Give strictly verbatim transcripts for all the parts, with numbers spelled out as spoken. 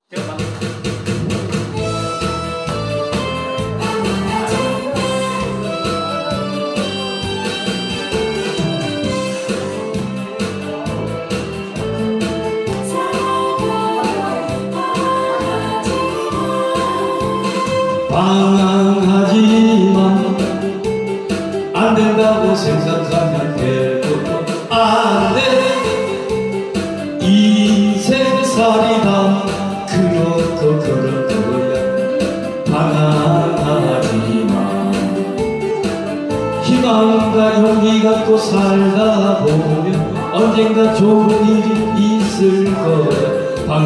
방황하지만 안 된다고 생각하면 돼도 안 돼. 인생살이다 그렇고 그럴 거야. 방황하지만 희망과 용기 갖고 살다 보면 언젠가 좋은 일이 있을 거야.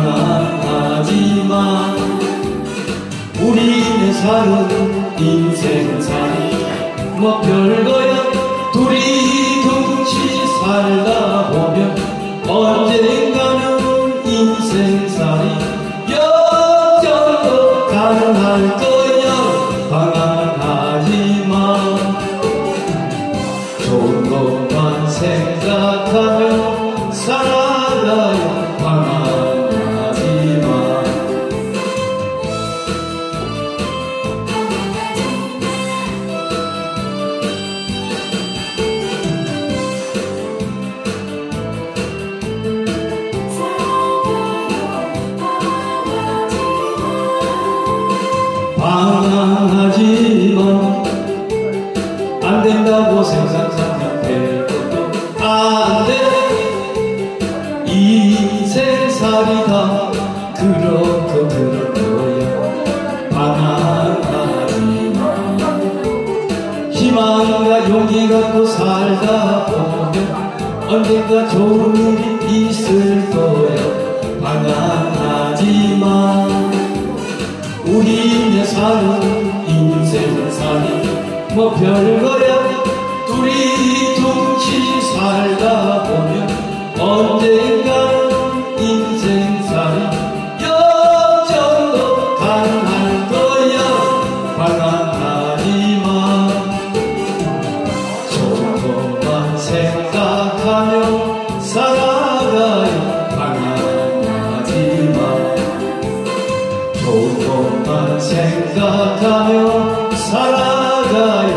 방황하지만 우리네 사는 인생살이 뭐 별거야. 둘이 둥치 살다 보면 언젠가는 인생살이 역전도 가능할 거야. 방황하지만 좋은 것만 생각하며 살아가야. 방황하지만 방황하지만 안 된다고 생각하면 돼도 안 돼. 인생살이다 그렇고 그럴 거야. 방황하지만 희망과 용기 갖고 살다 보면 언젠가 좋은 일이 있을 거야. 방황하지만 우리네 사는 인생살이 뭐 별거야. 둘이 둥치 살다 보면 언젠가는 인생살이 역전도 가능할 거야. 방황하지만 좋은 것만 생각하며 살아가야. 방황하지만 좋은 것만 생각하며 살아가야.